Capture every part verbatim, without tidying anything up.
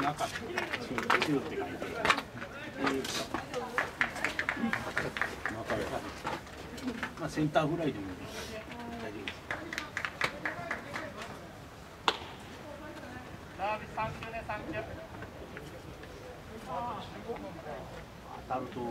なかった。シューって書いて。まあセンターフライでも大丈夫です。 サービスさん球でさん球。 当たると。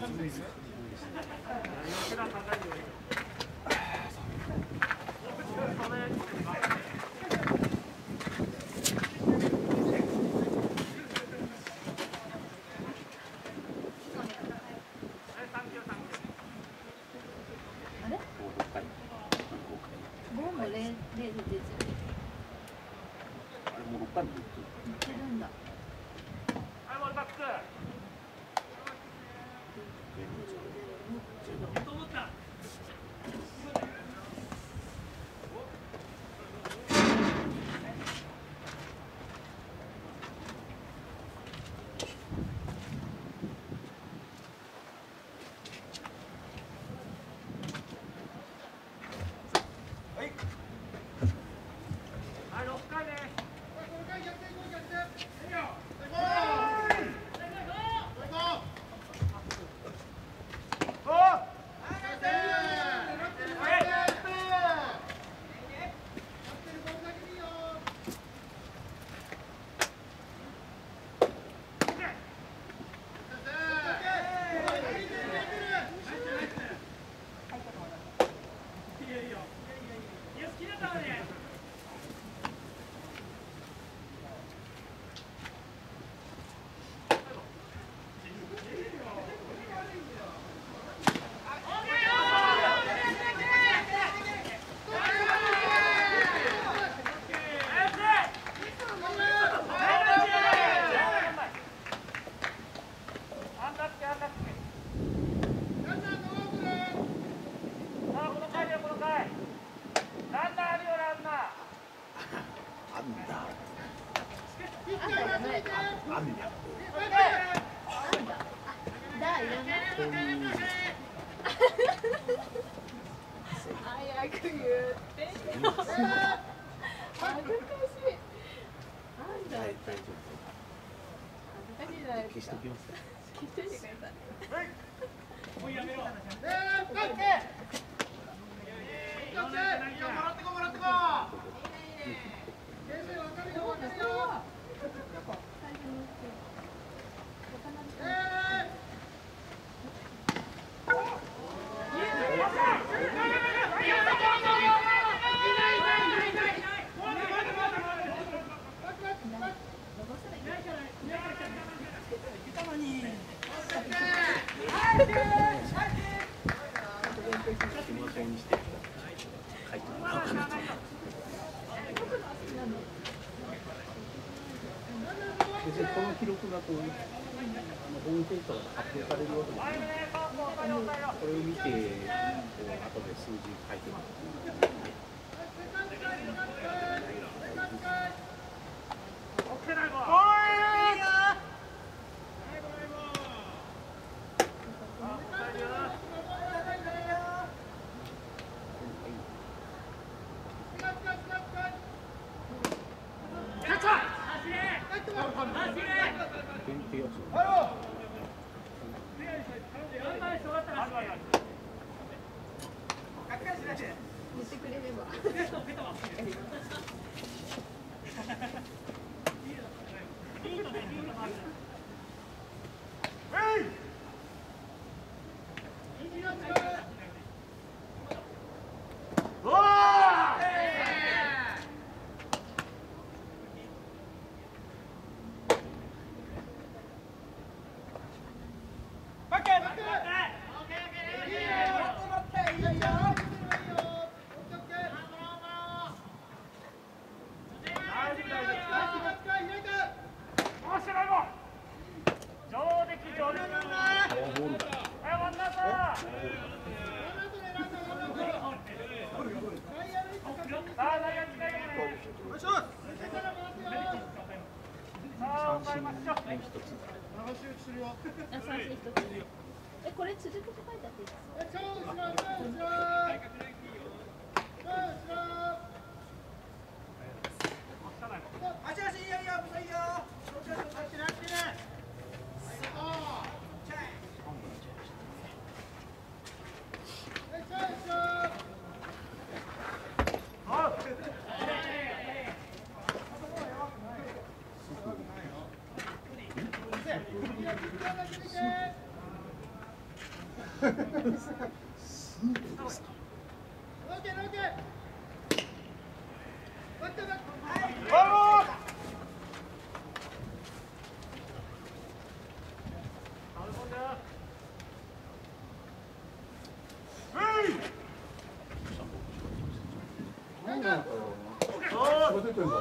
消しておきます。 消しといてください。もうやめろ。 別にこの記録がこうホームページとかで発表されるわけじゃない。これを見てこう後で数字書いてます。 言ってくれれば。え、これ続けて書いてあっていいですか？足足いいよいいよいいよ。 スープですか。なんだろう。出てるんだ。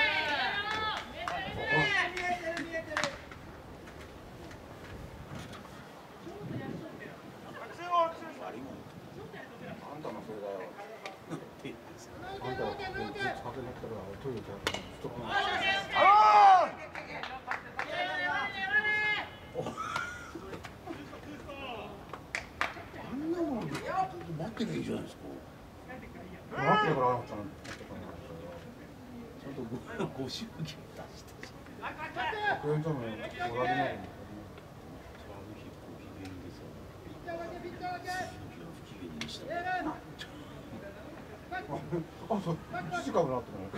あんたのそれだよ。あんたはここに立てなったらトイレで人がない。あんなの待ってりゃいいじゃないですか。待ってるからあんたの。ちゃんとごご祝儀を出して。これじゃもうもらえない。トラブル費ご機嫌ですよ。不機嫌にした。あ、そう、時間もなってない。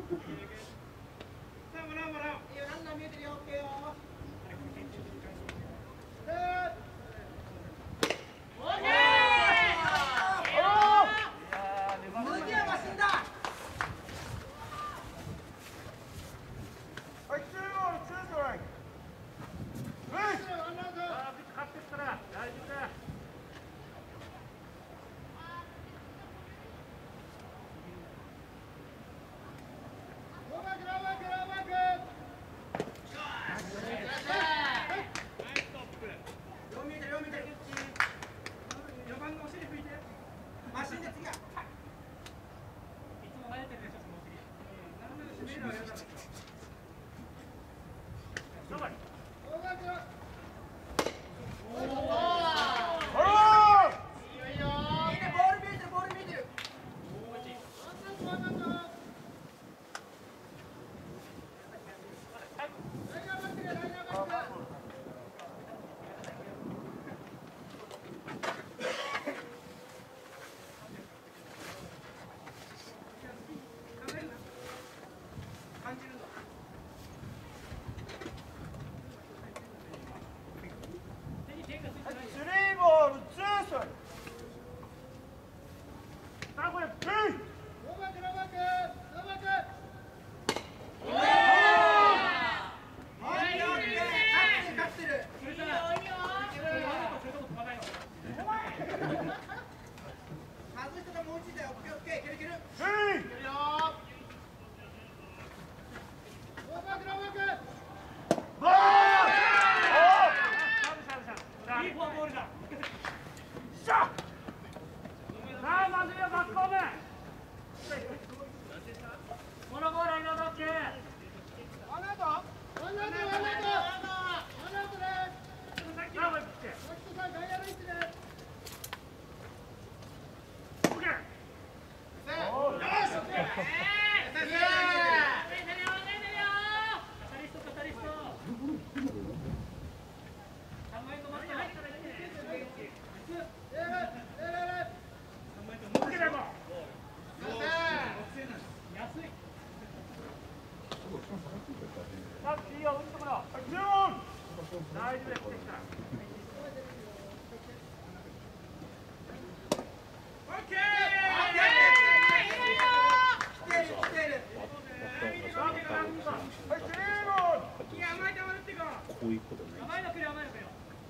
こういうことない。甘いのくれ甘いのくれ。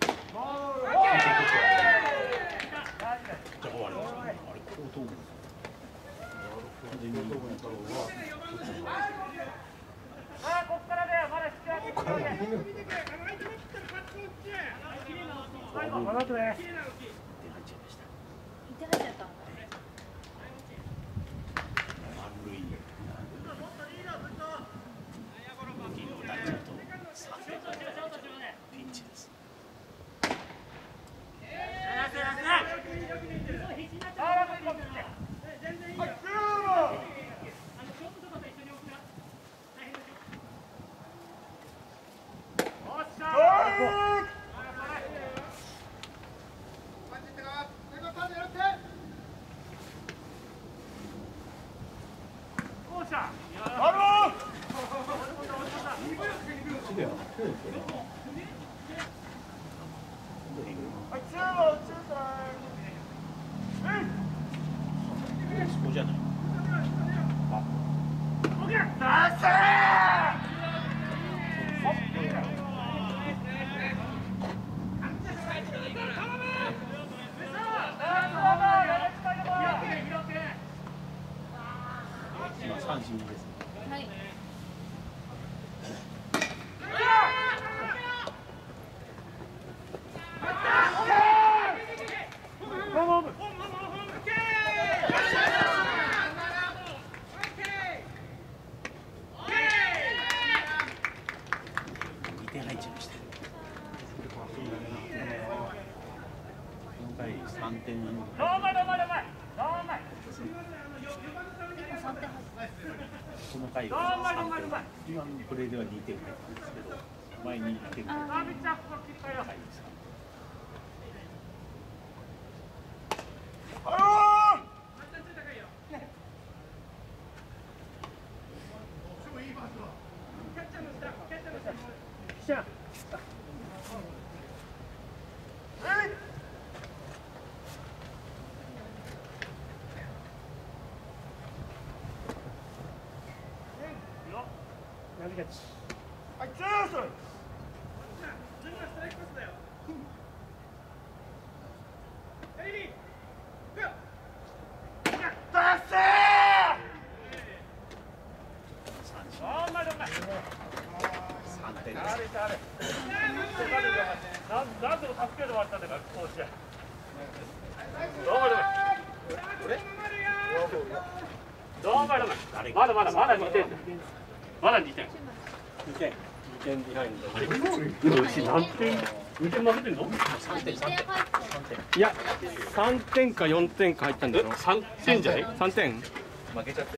じゃあ終わりました。あれ後頭部。完全に後頭部に太郎は。ああここからだよまだ引き上げ。ここから。最後まだとね。手入っちゃいました。 手入っちゃった。 丸い。ピンチです。 点に。 どうまいどうまいどうまいどうまい。 この回はさんてん。今のプレーではにてん入ったんですけど、前にいってん入った回ですか。 はい、ツーストライク。自分はストライクパスだよ。レディー。ダッセー。どんまいどんまい。 さんてんです。 あれあれ。なんなんでも助けてもらったんだからこう試合。どうまいどんまい。どうまいどんまい。まだまだまだにてんだ。まだにてん。にてん。にてんビハインド。あれ？うち何点？にてん負けてんの？ さんてんさんてん。 いや、さんてんかよんてんか入ったんだろ。 さんてんじゃない？ さんてん。 負けちゃって。